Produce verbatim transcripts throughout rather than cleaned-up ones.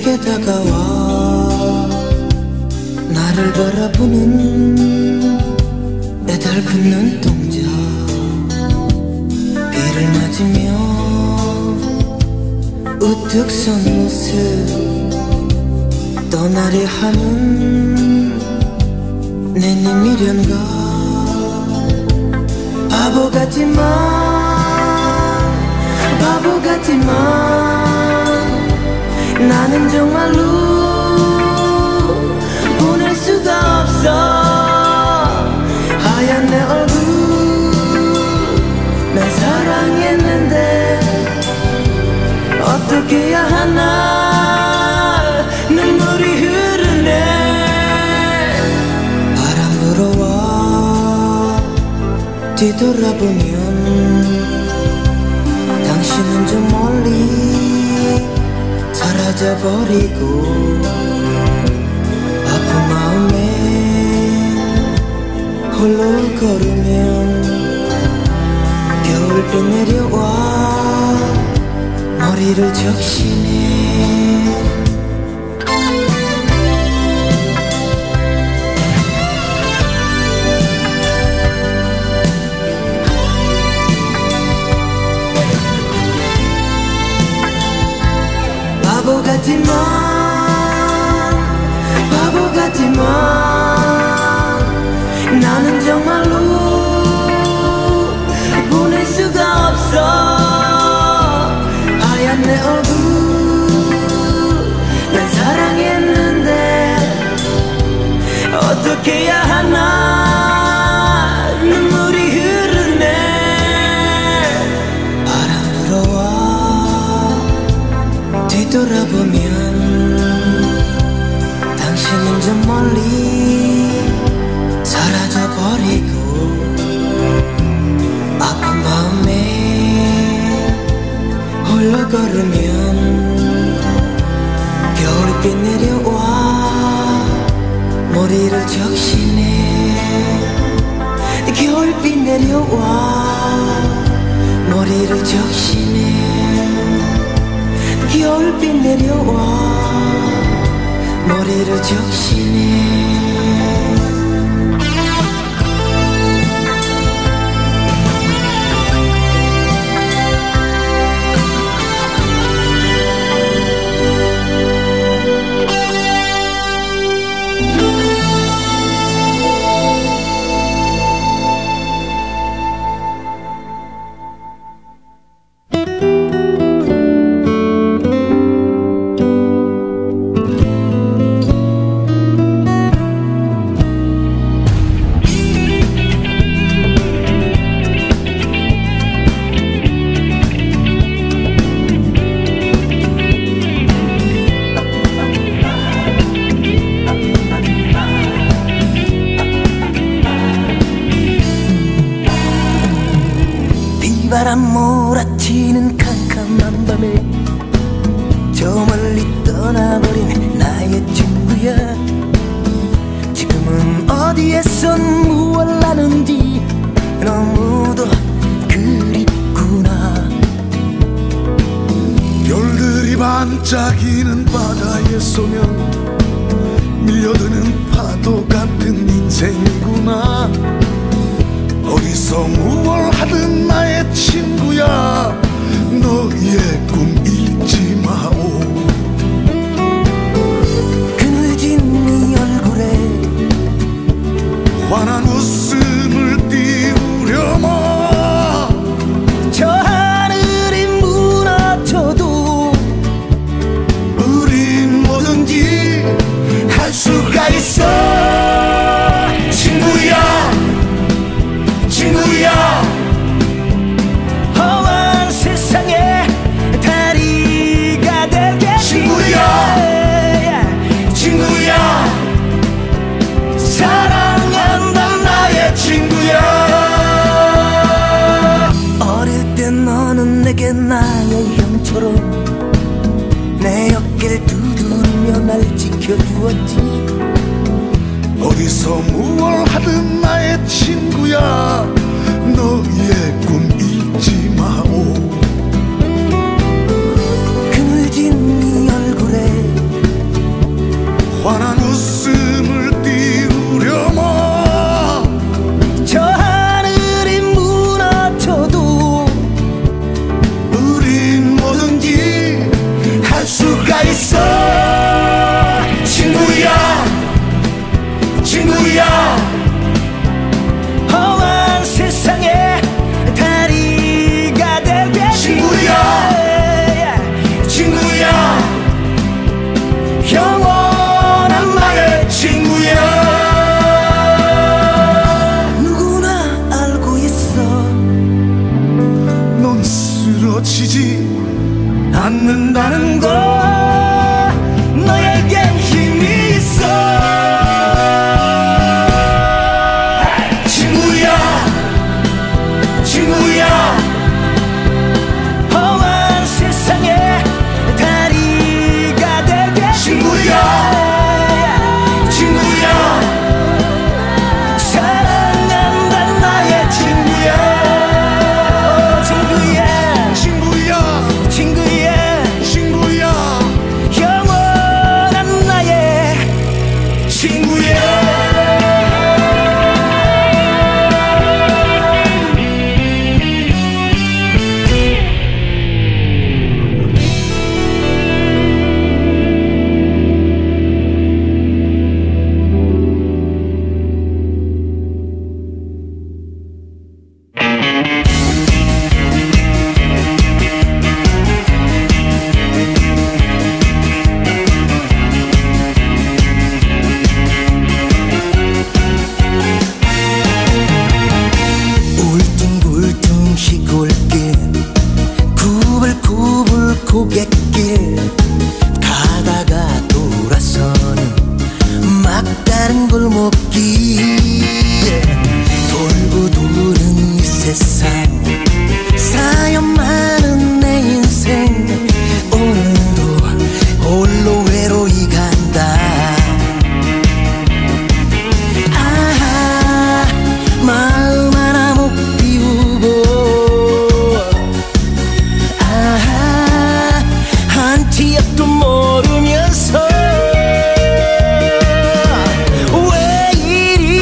내게 다가와 나를 바라보는 애달픈 눈동자 비를 맞으며 우뚝 선 모습 떠나려 하는 내네 미련과 바보 같지만 바보 같지만 나는 정말로 보낼 수가 없어 하얀 내 얼굴 난 사랑했는데 어떻게 해야 하나 눈물이 흐르네 바람 불어와 뒤돌아보면 당신은 저 멀리 사라져버리고 아픈 마음에 홀로 걸으면 겨울비 내려와 머리를 적시네 바보 같지만 바보 같지만 나는 정말로 보낼 수가 없어 하얀 내 얼굴 난 사랑했는데 어떻게 해야 하나 눈물이 흐르네 바람 불어와 뒤돌아보면 당신은 저 멀리 사라져버리고 아픈 마음에 홀로 걸으면 겨울비 내려와 머리를 적시네 겨울비 내려와 머리를 적시네 겨울비 내려와 머리를 적시네 바람 몰아치는 캄캄한 밤에 저 멀리 떠나버린 나의 친구야 지금은 어디에서 무얼 하는지 너무도 그립구나 별들이 반짝이는 바다에 쏘면 밀려드는 파도 같은 인생이구나 어디서 무얼 하든 나의 친구야 너의 꿈 잊지 마오 그늘진 네 얼굴에 환한 웃음을 띄우려마 저 하늘이 무너져도 우린 뭐든지 할 수가 있어 친구야 친구야 험한 세상에 다리가 될게 친구야 친구야 사랑한다 나의 친구야 어릴 때 너는 내게 나의 형처럼 내 어깨를 두드리며 날 지켜주었지 어디서 무얼 하든 나의 친구야 너의 꿈 잊지 마오 그늘진 네 얼굴에 환한 웃음을 띄우려마. 저 하늘이 무너져도 우린 뭐든지 할 수가 있어. 친구야 친구야 험한 세상에 다리가 되게. 친구야 친구야 영원한 나의 친구야. 누구나 알고 있어. 넌 쓰러지지 않는다는 걸. 너에겐 힘이 있어. 친구야 친구야 험한 세상에 다리가 되게. 친구야 친구야 사랑한다 나의 친구야. 친구야 친구야 친구야 친구야 영원한 나의 친구야. 울퉁불퉁 시골길 구불구불 고갯길 가다가 돌아서는 막다른 골목길 돌고 도는 이 세상 사연 많은 내 인생 오늘도 홀로 외로이 간다. 아하 마음 하나 못 비우고 아하 한치 앞도 모르면서 왜 이리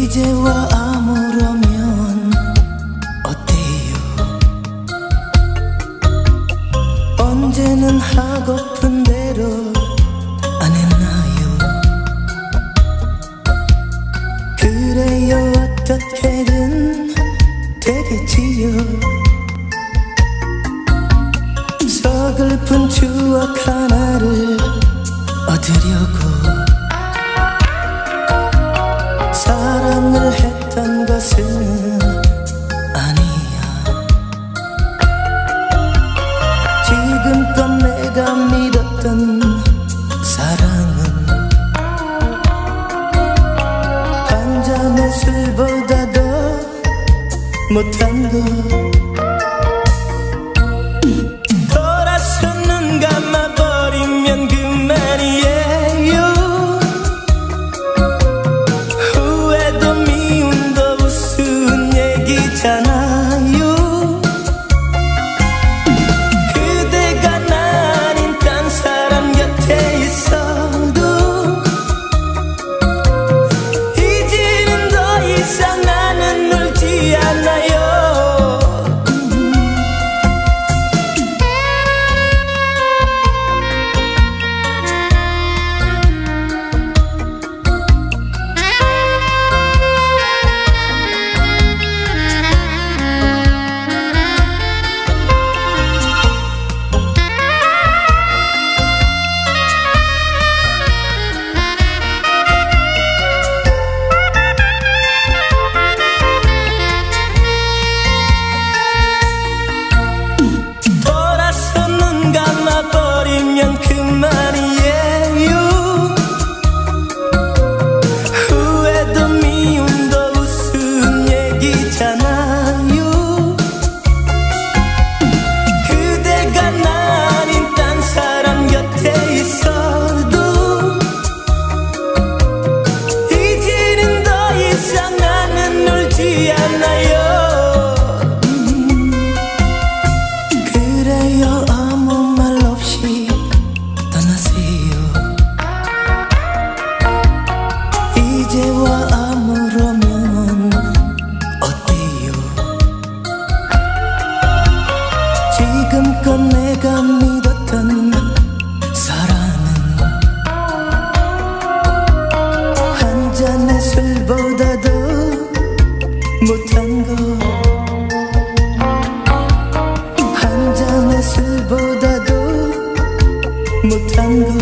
이제와 아무러면 어때요? 언제는 하고픈 대로 안 했나요? 그래요 어떻게든 되겠지요. 서글픈 추억 하나를 얻으려고 사랑을 했던 것은 아니야. 지금껏 내가 믿었던 사랑은 한 잔의 술보다 더 못한 거. 돌아서 눈 감아버리면 그만이에요. 후회도 미움도 우스운 얘기잖아요. 그대가 나 아닌 딴 사람 곁에 있어도 이제는 더 이상 나는 울지 않아요. 돌아서 눈 감아버리면 그만이에요. 후회도 미움도 우스운 얘기잖아요. 그대가 나 아닌 딴 사람 곁에 있어도 이제는 더 이상 나는 울지 않아요. 그래요 아무 말 없이 떠나세요. 이제와 아무러면 어때요? 지금껏 내가 믿었던 사랑은 한 잔의 술보다 더 못한 거. 한 잔의 술보다도 못한 거.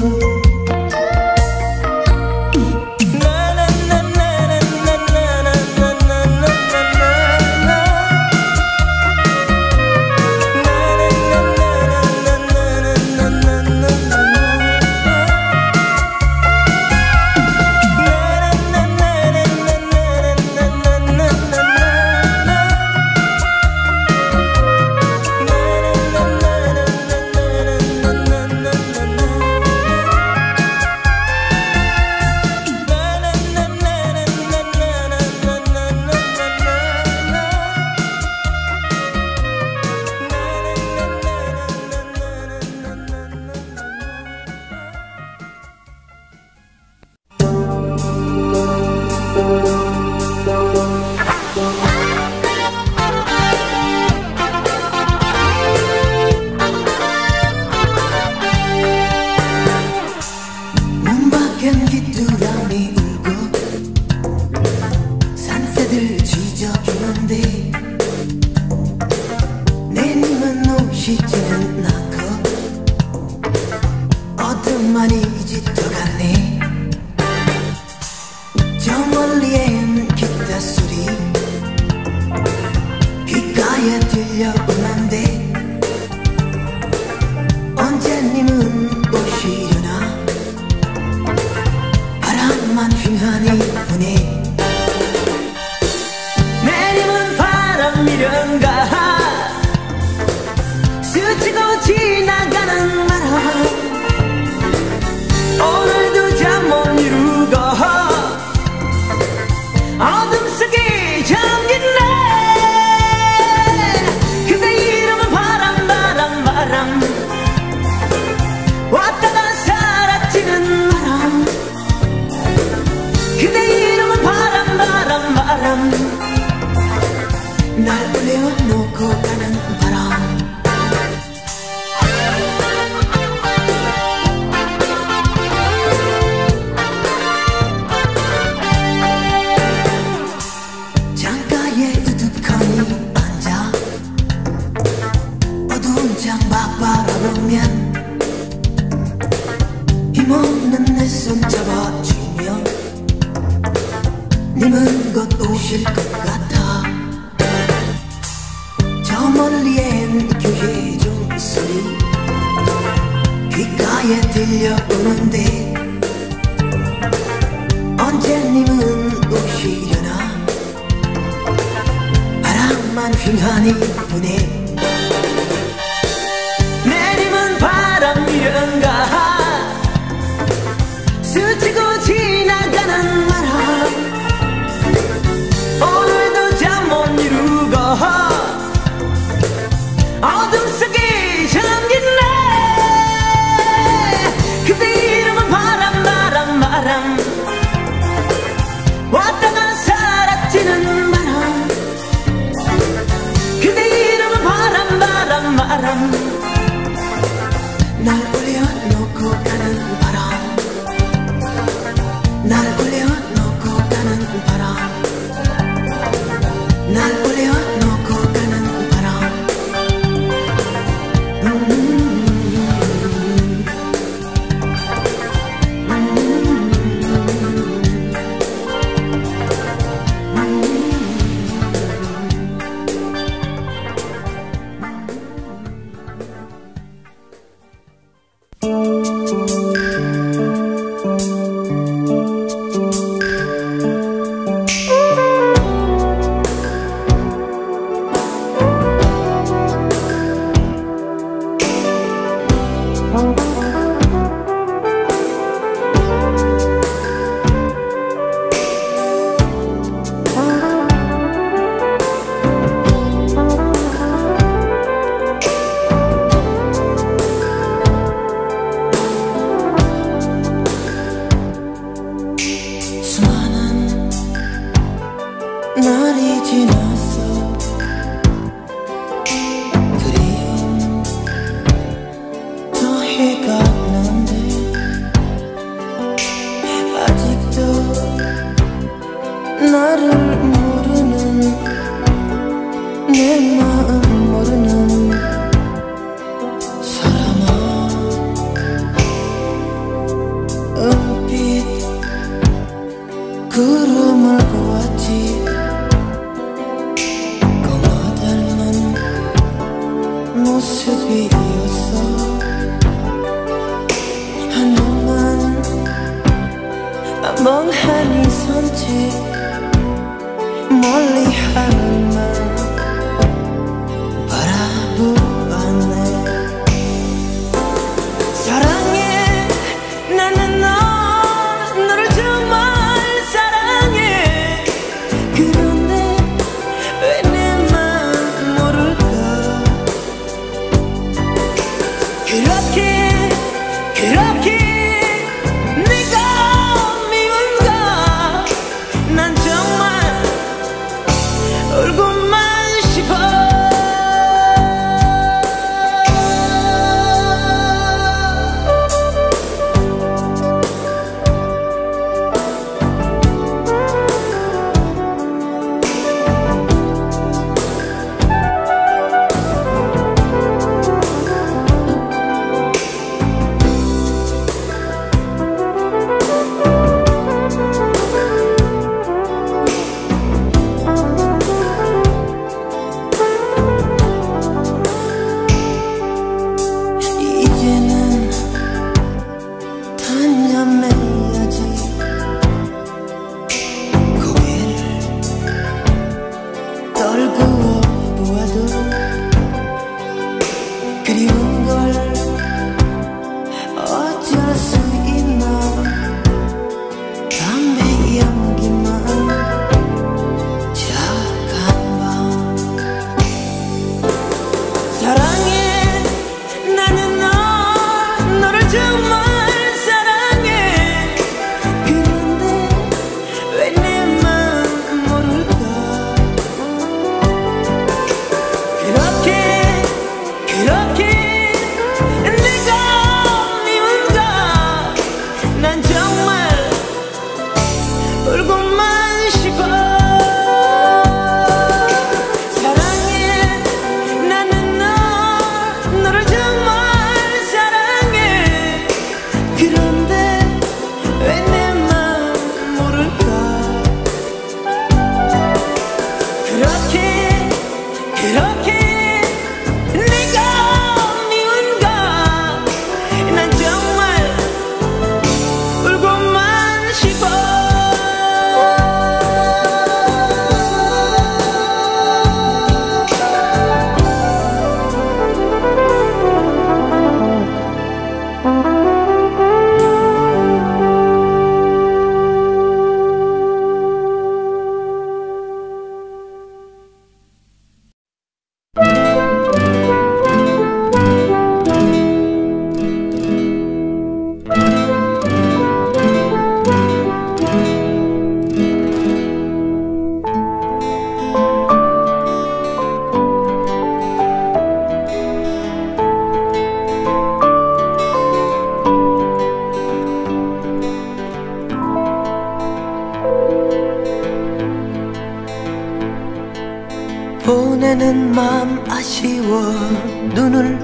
문 밖엔 귀뚜라미 울고 산새들 쥐저귀는데 내님은 오시지는 않고 어둠만이 짙어가네. 저 멀리엔 기타 소리 귓가에 들려오는데 언제님은 오시려나. 바람만 휘하니 부네. 내님은 바람이련가 스치고 지나가는 바람. 오늘도 잠 못 이루고 어둠 속에 잠겼네. 그대 이름은 바람 바람 바람. 왔다가 사라지는 바람. 그대 이름은 바람 님은 곧 오실 것 같아. 저 멀리엔 교회 종소리 귓가에 들려오는데 언제 님은 오시려나. 바람만 휘하니 부네. 내님은 바람이련가 스치고 지나가는 바람. 오늘도 잠 못 이루고 어둠 속에 잠겼네. 그대 이름은 바람 바람 바람. 왔다가 사라지는 바람. 그대 이름은 바람 바람 바람. 날 올려놓고 가는 바람. 날 올려놓고 가는 바람. 날 올려놓고 가는 바람. 음. 날이 지났어. 그리움 더해갔는데 아직도 나를 모르는 내 마음 모르는 사람아. 은빛 구름을 보았지. 모습이었어. 한동안 멍하니 선 채 멀리 하늘만 바라보았네. 사랑해 나는 너 너를 정말 사랑해. 그런데 왜 내 맘 모를까. 그렇게 그렇게 네가 미운가. 보내는 맘 아쉬워 눈을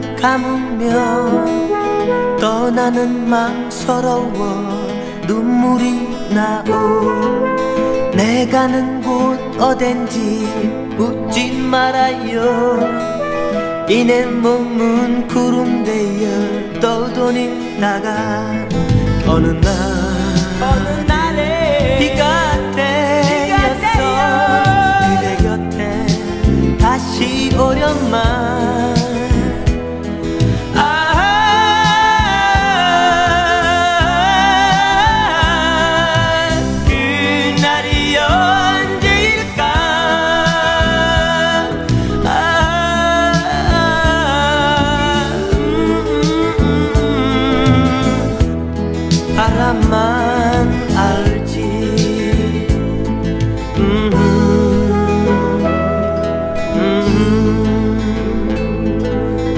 감으면 떠나는 맘 서러워 눈물이 나오. 내 가는 곳 어딘지 묻지 말아요. 이내 몸은 구름대여 떠도닌다가 어느 날 어느 날에 비가 내렸어. 그대 곁에 다시 오련만. 바람만 알지. 음, 음, 음,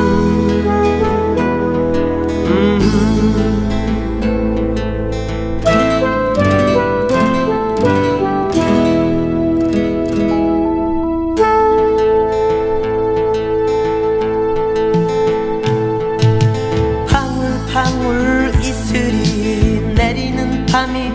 방울방울 이슬이 내리는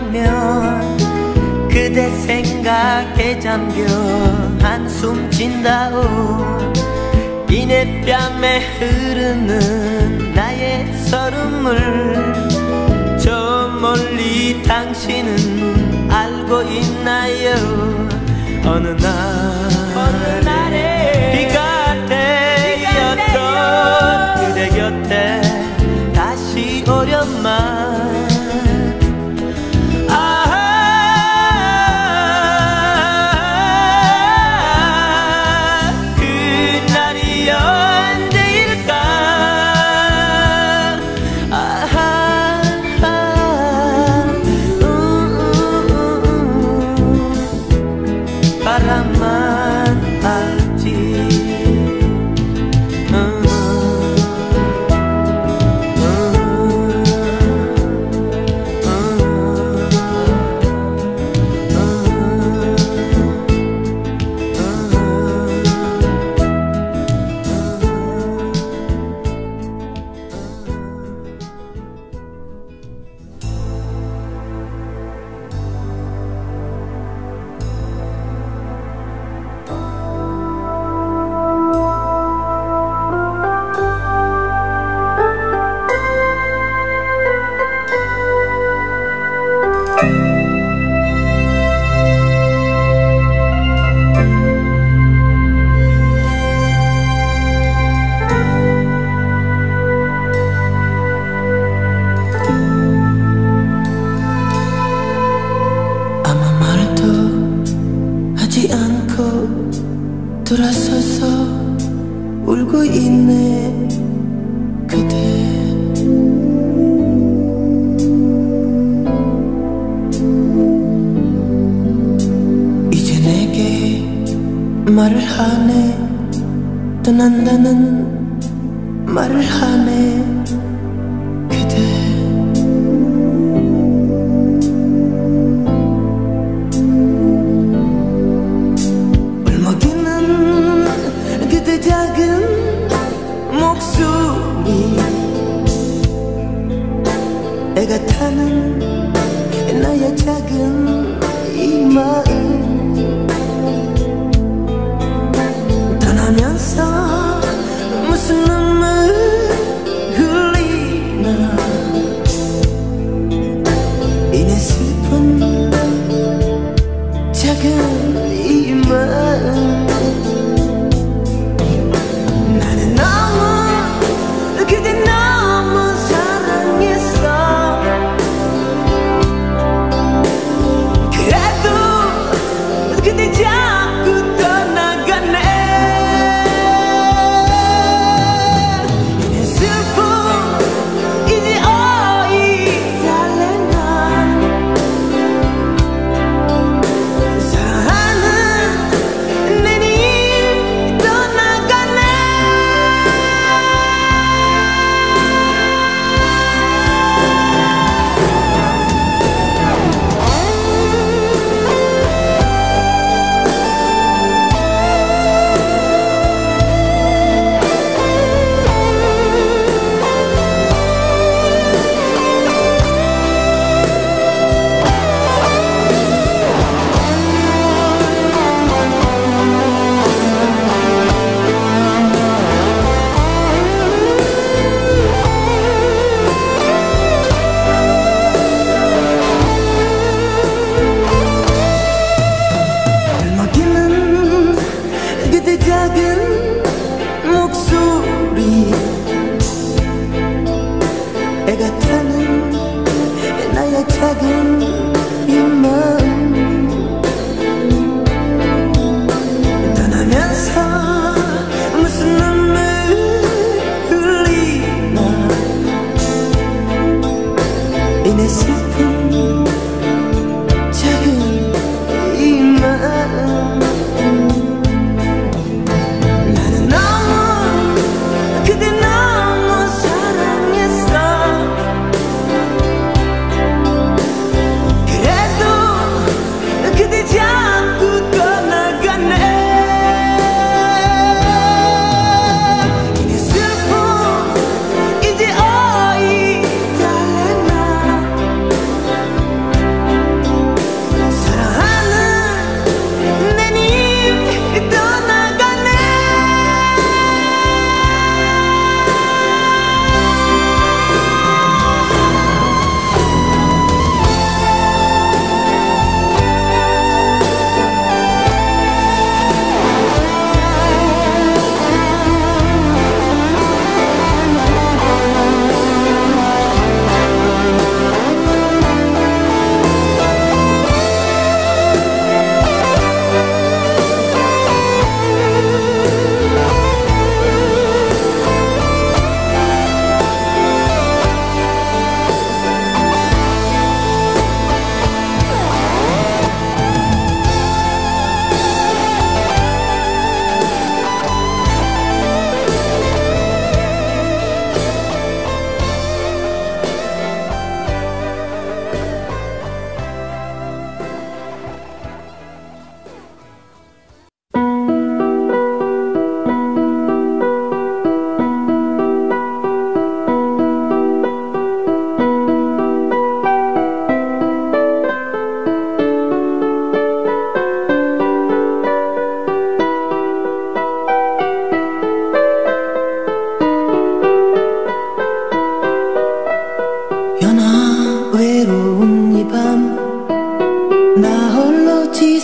밤이면 그대 생각에 잠겨 한숨 진다오. 이내 뺨에 흐르는 나의 설움을 저 멀리 당신은 알고 있나요? 어느 날 어느 날에 비가 내렸어. 그대 곁에 다시 오련만. 바람만 알지. 음, 음, 음, 돌아서서 울고 있네 그대. 이제 내게 말을 하네. 떠난다는 말을 하네 그대. 작은 목소리 애가 타는 나의 작은 이 마음. 떠나면서 무슨 눈물 흘리나 이내 슬픈 작은 이 마음. 그대 너무 사랑했어. 그래도 그대 자꾸 떠나가네. 내 슬픔 이제 어이 달래나. 사랑하는 내니 떠나가네.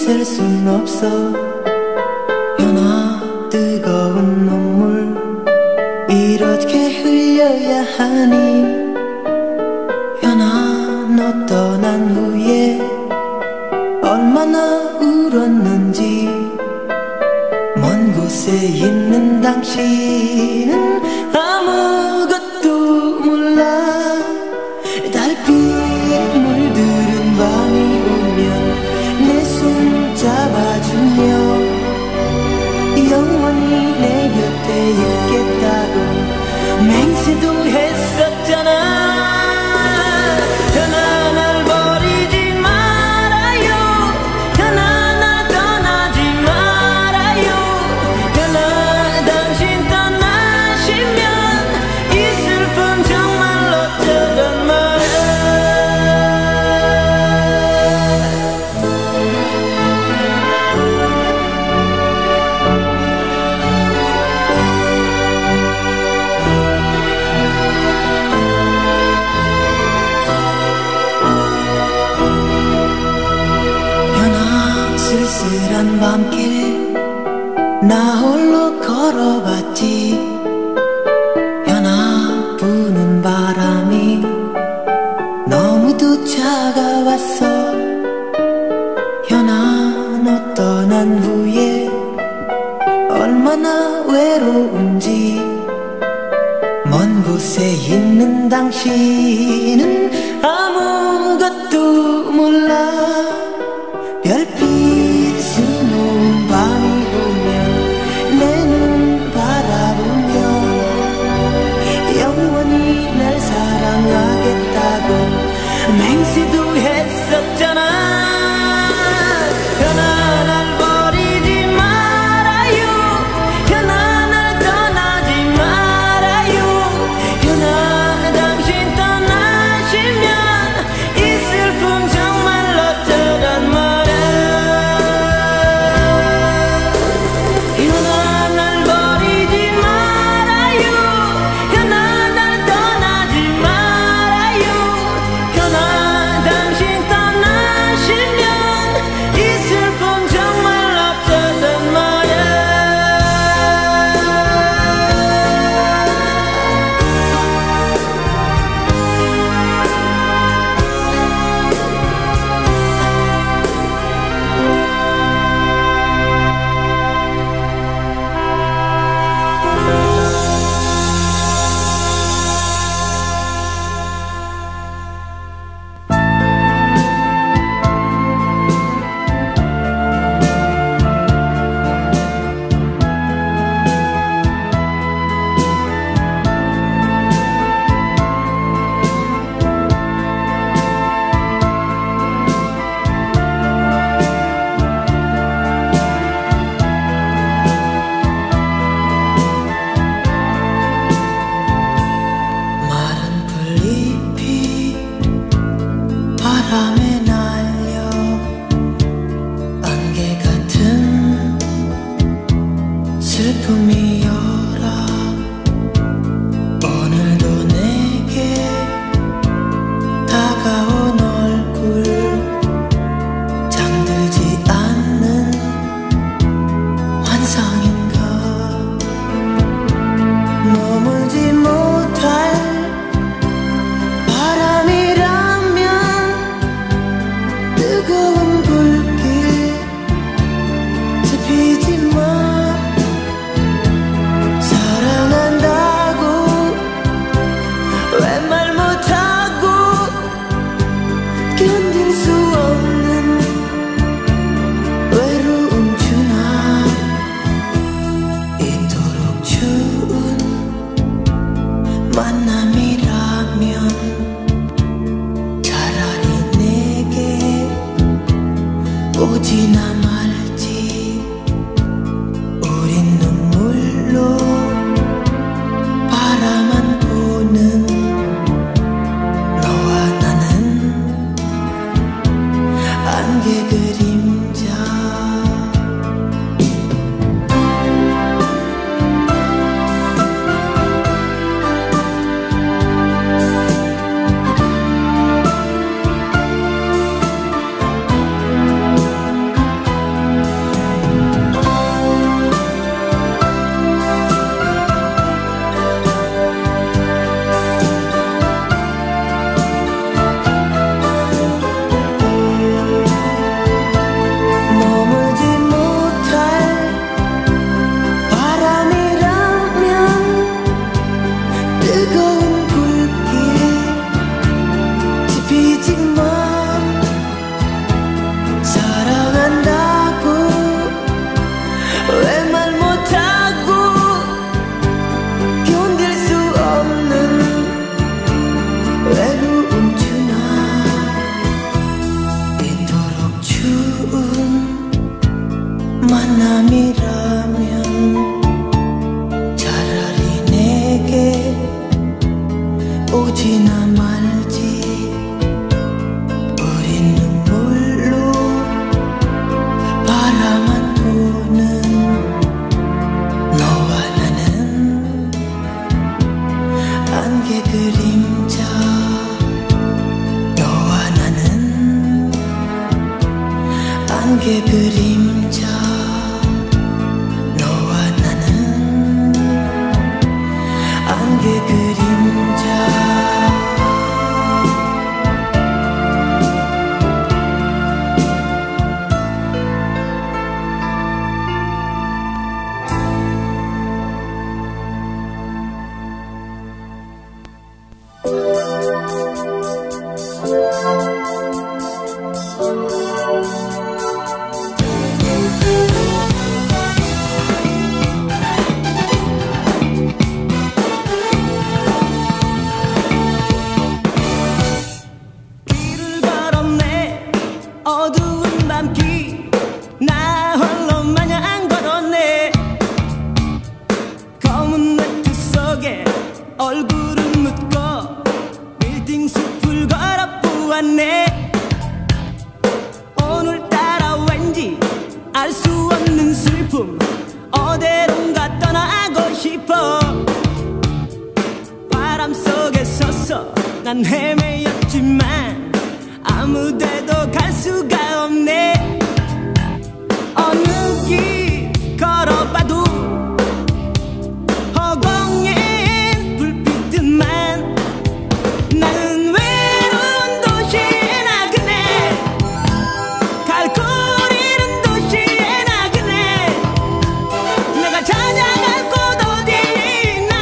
있을 순 없어. 연아 뜨거운 눈물 이렇게 흘려야 하니. 연아 너 떠난 후에 얼마나 울었는지. 먼 곳에 있는 당신은 아무것도 몰라. 달빛 물들은 밤이 오면 내 손 잡아주며 영원히 내 곁에 있겠다고 맹세도 했었잖아. 연아 날 버리지 말아요. 연아 날 떠나지 말아요. 연아 당신 떠나시면 이 슬픔 정말 어쩌단 말이야. 연아 쓸쓸한 밤길 나 홀로 걸어봤지. 연아 부는 바람이 너무도 차가웠어. 연아 너 떠난 후에 얼마나 외로운지. 먼 곳에 있는 당신은 아무것도 몰라. 별빛 수놓은 밤이 오면 내 눈 바라보며 영원히 날 사랑하겠다고 맹세도 했었잖아. 연아 날 버리지 말아요. 연아 날 떠나지 말아요. 연아 당신 떠나시면 이 슬픔 정말 어쩌단 말이야. 연아 날 버리지 말아요. 연아 날 떠나지 말아요. 연아 당신 떠나시면 이 슬픔 정말 어쩌단 말이야. 마른 풀잎이 바람에 날려 안개 같은 슬픔이여라. 오늘도 내게 다가온 얼굴 잠들지 않는 환상인가. 머물지 못할 바람이라면 뜨거운 불길 지피지 마. 만남이라면 차라리 내게 오지나 말지. 우린 눈물로 바라만 보는 너와 나는 안개 그림자. 너와 나는 안개 그림자. 너와 나는 안개 그림자. 길을 걸었네 어두운 밤길 나 홀로 마냥 걸었네. 검은 매트 속에 얼굴은 묻고 빌딩 숲을 걸어 보았네. 오늘따라 왠지 알 수 없는 슬픔 어디론가 떠나고 싶어. 바람 속에 서서 난 헤매였지만 아무데도 갈 수가 없네. 어느 길 걸어봐도 허공엔 불빛들만. 나는 외로운 도시의 나그네 갈 곳 잃은 도시의 나그네. 내가 찾아갈 곳 어디에 있나.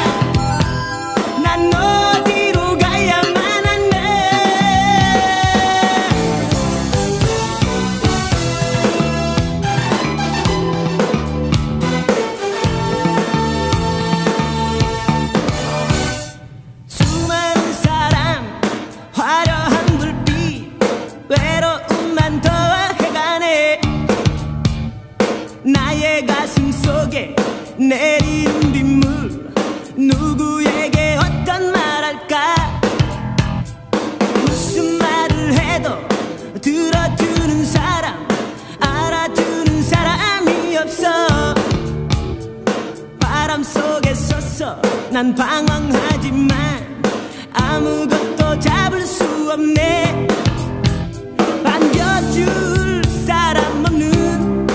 난 어디로 가야만 하네. 수많은 사람 화려한 불빛 외로움만 더해가네. 나의 가슴 속에 내리는 빗물 누구에게 어떤 말할까. 무슨 말을 해도 들어주는 사람 알아주는 사람이 없어. 바람 속에 서서 난 방황하지만 아무것도 잡을 수 없네. 반겨줄 사람 없는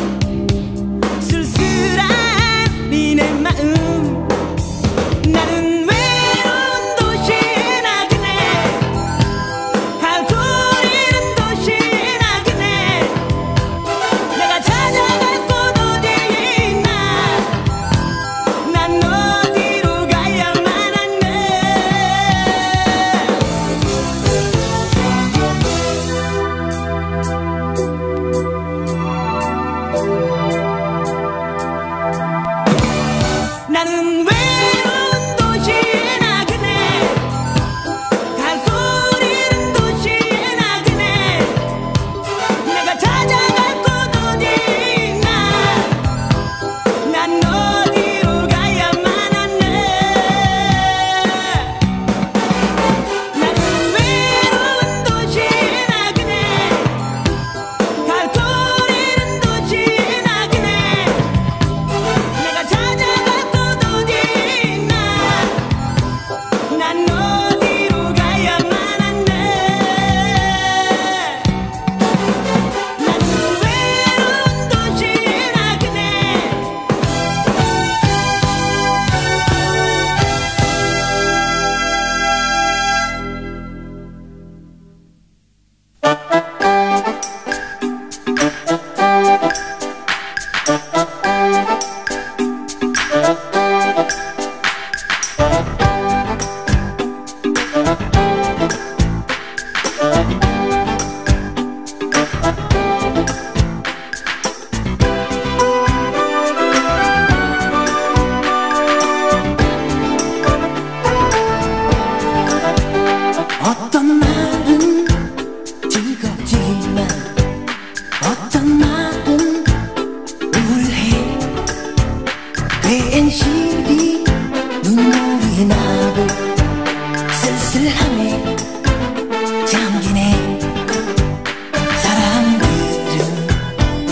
쓸쓸한 니네 마음. 나는 외로운 도시의 나그네 갈 곳 잃은 도시의 나그네. 내가 찾아갈 곳 어디에 있나. 난 어디로 가야만 하네.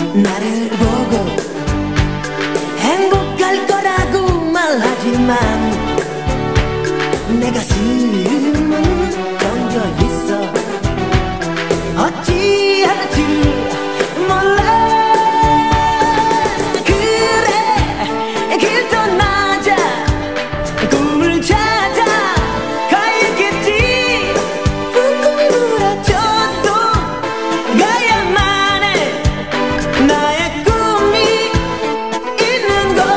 나를 보고 행복할 거라고 말하지만 내 가슴은 던져있어. 어찌할 줄 몰라. 그래 길 떠나자. 꿈을 찾아 가야겠지. 꿈이 무너져도 가야만 해. 나의 꿈이 있는 곳.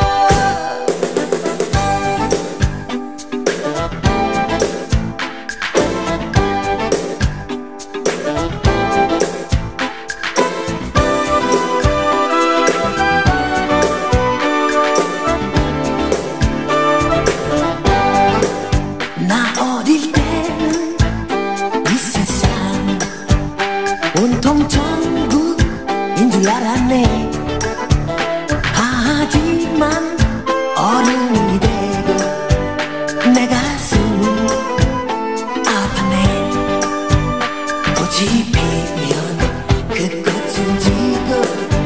나 어릴 때는 이 세상 온통 천국인 줄 알았네. 하지만 어른이 되고 내 가슴은 아파네. 꽃이 피면 그 꽃은 지고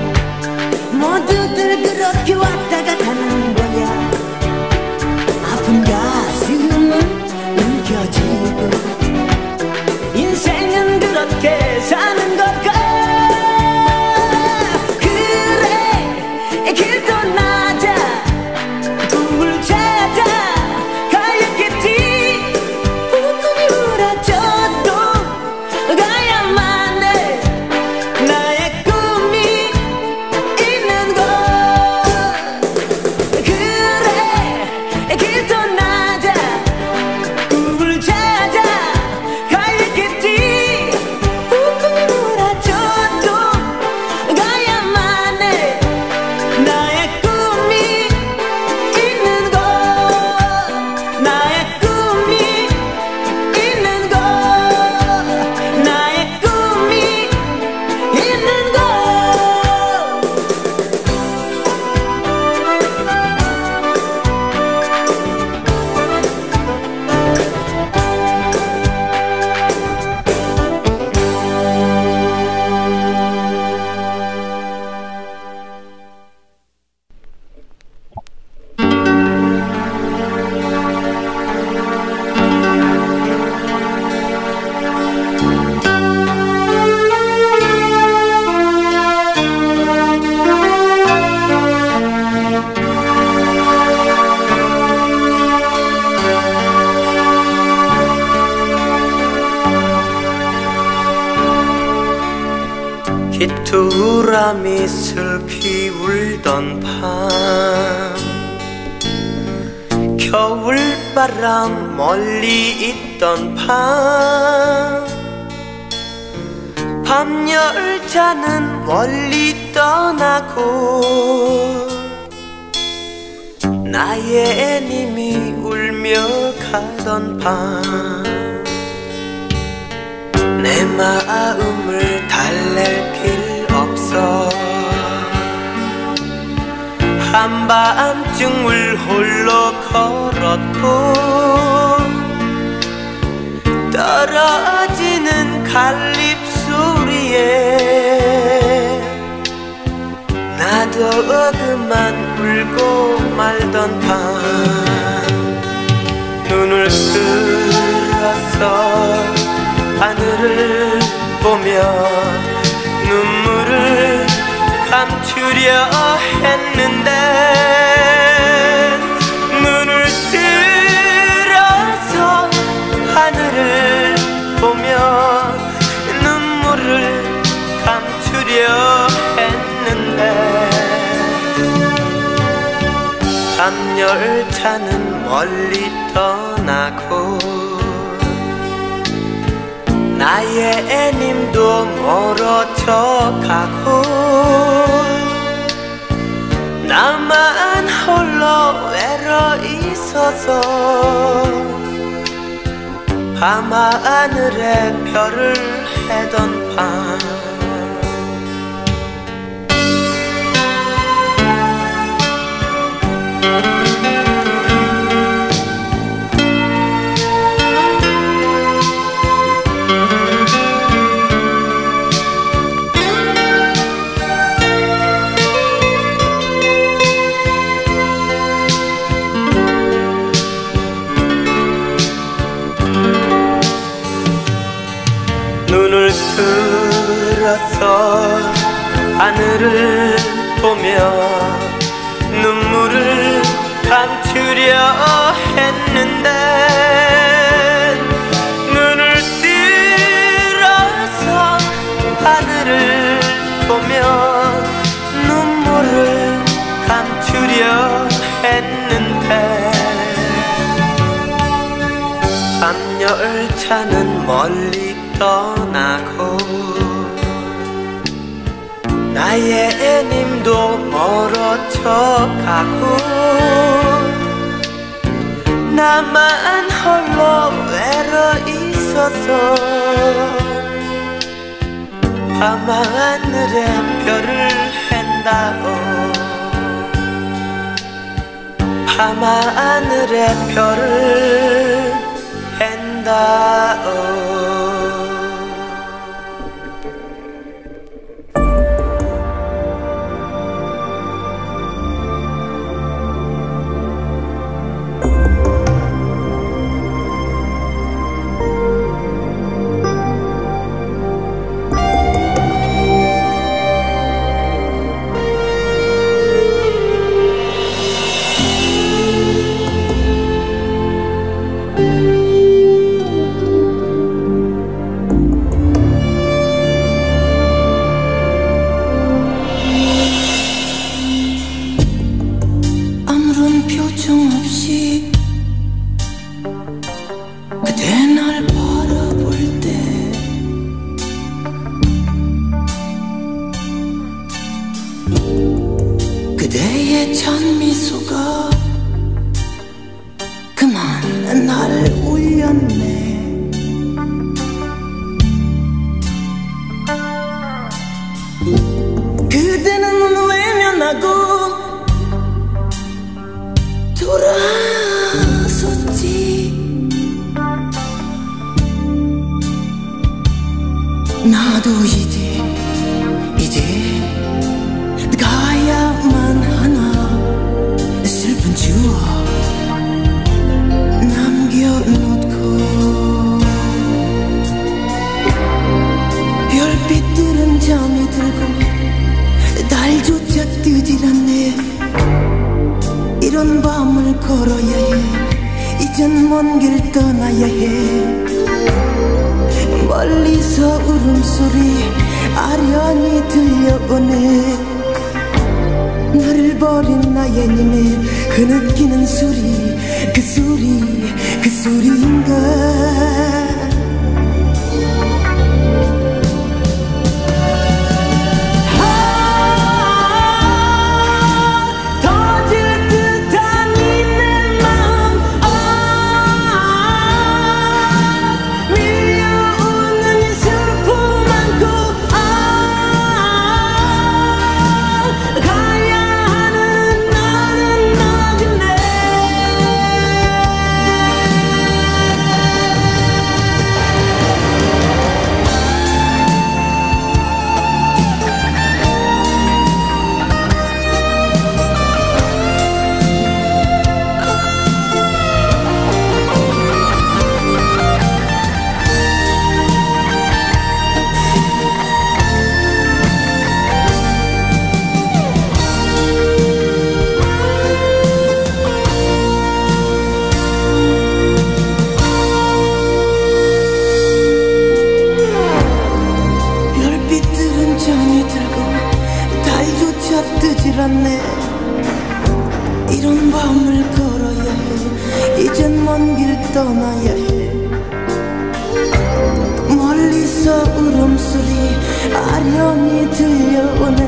모두들 그렇게 왔다가 가는 거야. 아픈 가슴은 움켜쥐고 인생은 그렇게 사는 걸까. 그래 길 떠나자. 꿈을 찾아 가야겠지. 꿈이 무너져도 가야만 해. 나의 꿈이 있는 곳. 그래 길 떠나자. 꿈을 찾아 가야겠지. 꿈이 무너져도 가야만 해. 나의 꿈이 있는 곳. 나의 꿈이 있는 곳. 나의 꿈이 있는 곳. 귀뚜라미 슬피 울던 밤. 겨울바람 멀리 있던 밤. 밤열차는 멀리 떠나고 나의 님이 울며 가던 밤. 내 마음을 달랠 필 없어. 한밤중을 홀로 걸었고 떨어지는 갈립소리에 나도 그만 울고 말던 밤. 눈을 들어서 하늘을 보며 눈물을 감추려 했는데 눈을 들어서 하늘을 보며 눈물을 감추려 했는데 밤열차는 멀리 떠나고 나의 님도 멀어져 가고 나만 홀로 외로 있어서 밤하늘에 별을 해던 밤. 보며 눈물을 감추려 했는데 눈을 들어서 하늘을 보며 눈물을 감추려 했는데 밤열차는 멀리 떠나고 나의 애님도 멀어져 가고 나만 홀로 외로 있어서 밤하늘에 별을 헨다오 밤하늘에 별을 헨다오 그대의 찬미소가 그만 날 울렸네. 그대는 외면하고 돌아섰지. 나도 이제 이제 가야만 하나 슬픈 추억 남겨놓고 별빛들은 잠이 들고 달조차 뜨질 않네. 이런 밤을 걸어야 해. 이젠 먼 길 떠나야 해. 멀리서 울음소리 아련히 들려오네. 나를 버린 나의 님의 흐느끼는 소리, 그 소리, 그 소리인가. 뜨질 않네. 이런 밤을 걸어야 해. 이젠 먼 길 떠나야 해. 멀리서 울음소리 아련히 들려오네.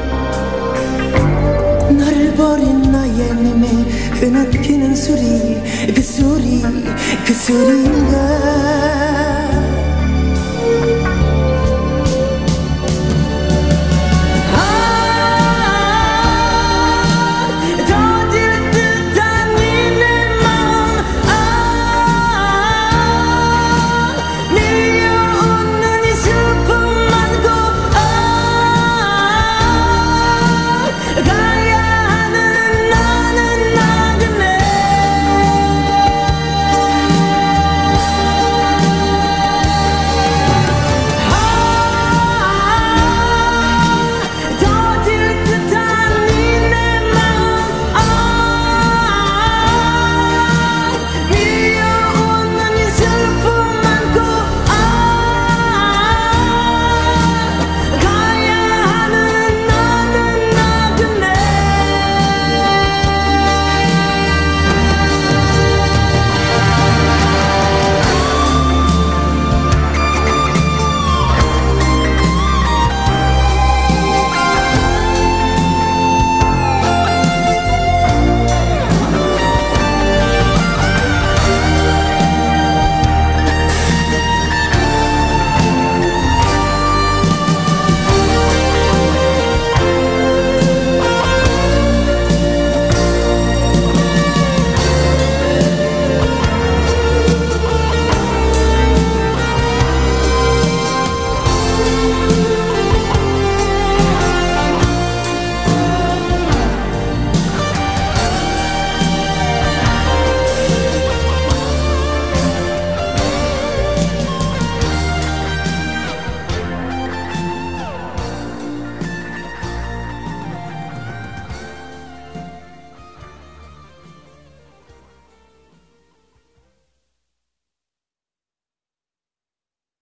나를 버린 나의 님의 흐느끼는 소리, 그 소리, 그 소리인가.